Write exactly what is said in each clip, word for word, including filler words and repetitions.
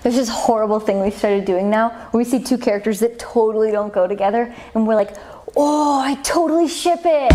There's this horrible thing we started doing now where we see two characters that totally don't go together and we're like, oh, I totally ship it.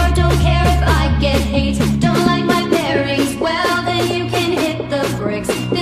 Don't like my pairings, well then you can hit the bricks.